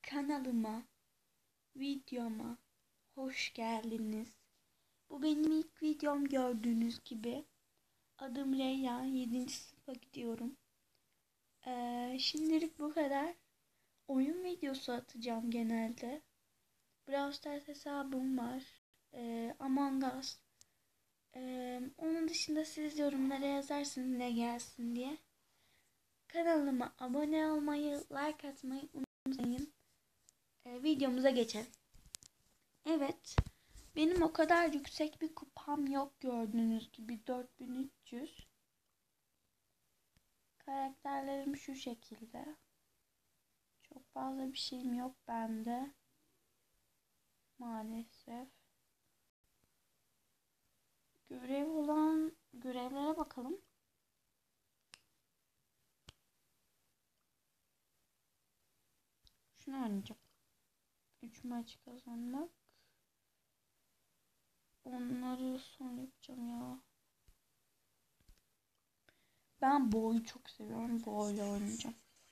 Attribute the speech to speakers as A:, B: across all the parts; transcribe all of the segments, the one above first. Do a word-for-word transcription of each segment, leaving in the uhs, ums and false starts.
A: Kanalıma, videoma hoş geldiniz. Bu benim ilk videom gördüğünüz gibi. Adım Leyla, yedinci sınıfa gidiyorum. Ee, şimdilik bu kadar. Oyun videosu atacağım genelde. Brawl Stars hesabım var. Ee, Among Us. Ee, onun dışında siz yorumlara yazarsınız ne gelsin diye. Kanalıma abone olmayı, like atmayı unutmayın. Ee, videomuza geçelim. Evet. Benim o kadar yüksek bir kupam yok gördüğünüz gibi. dört bin üç yüz. Karakterlerim şu şekilde. Çok fazla bir şeyim yok bende. Maalesef. Görev olan görevlere bakalım. Şunu oynayacağım. üç maç kazanmak. Onları sonra yapacağım ya. Ben Bo'yu çok seviyorum. Bo'yla oynayacağım.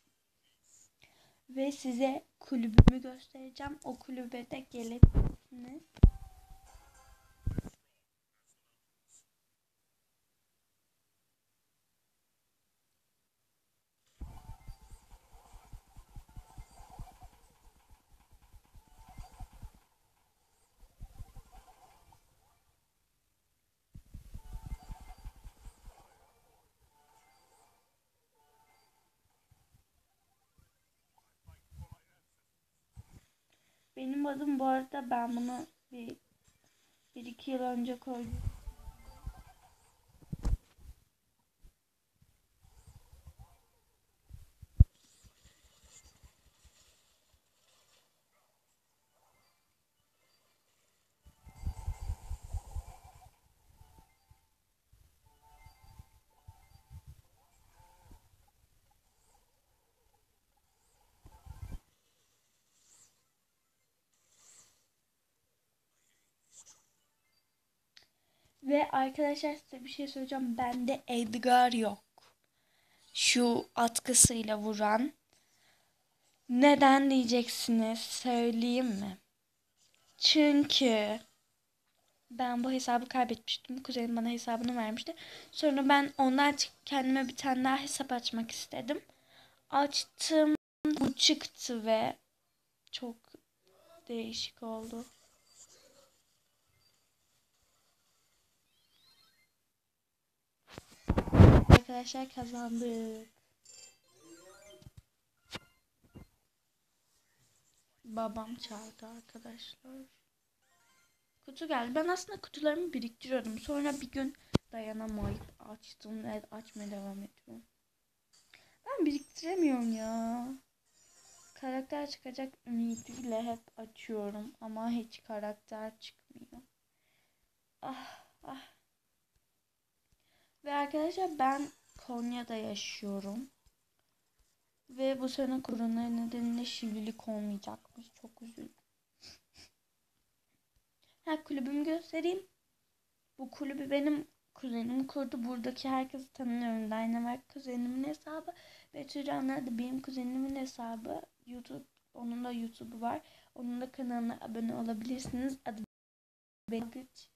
A: Ve size kulübümü göstereceğim. O kulübe de gelebilirsiniz. Benim adım bu arada, ben bunu bir, bir iki yıl önce koydum. Ve arkadaşlar size bir şey söyleyeceğim. Bende Edgar yok. Şu atkısıyla vuran. Neden diyeceksiniz? Söyleyeyim mi? Çünkü ben bu hesabı kaybetmiştim. Kuzenim bana hesabını vermişti. Sonra ben ondan kendime bir tane daha hesap açmak istedim. Açtım. Bu çıktı ve çok değişik oldu. Arkadaşlar kazandık. Babam çaldı arkadaşlar. Kutu geldi. Ben aslında kutularımı biriktiriyordum. Sonra bir gün dayanamayıp açtım ve açmaya devam ediyorum. Ben biriktiremiyorum ya. Karakter çıkacak ümidiyle hep açıyorum. Ama hiç karakter çıkmıyor. Ah ah. Ve arkadaşlar ben Konya'da yaşıyorum. Ve bu sene korona nedeniyle şimdilik olmayacakmış. Çok üzüldüm. Ha, kulübümü göstereyim. Bu kulübü benim kuzenim kurdu. Buradaki herkesi tanıyorum. Dynamite kuzenimin hesabı. Betül Rana da benim kuzenimin hesabı. YouTube, onun da YouTube'u var. Onun da kanalına abone olabilirsiniz. Adı Dalgıç.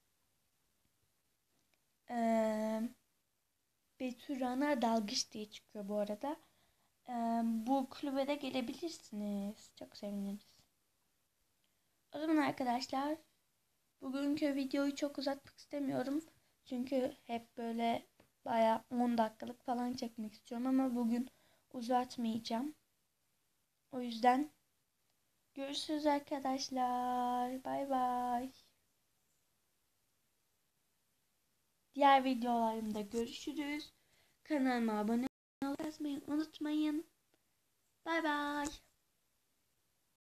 A: Ee, Betül Rana Dalgıç diye çıkıyor bu arada. Ee, bu kulübe de gelebilirsiniz. Çok seviniriz. O zaman arkadaşlar, bugünkü videoyu çok uzatmak istemiyorum. Çünkü hep böyle bayağı on dakikalık falan çekmek istiyorum ama bugün uzatmayacağım. O yüzden görüşürüz arkadaşlar. Bay bay. Diğer videolarımda görüşürüz. Kanalıma abone olmayı unutmayın. Bay bay.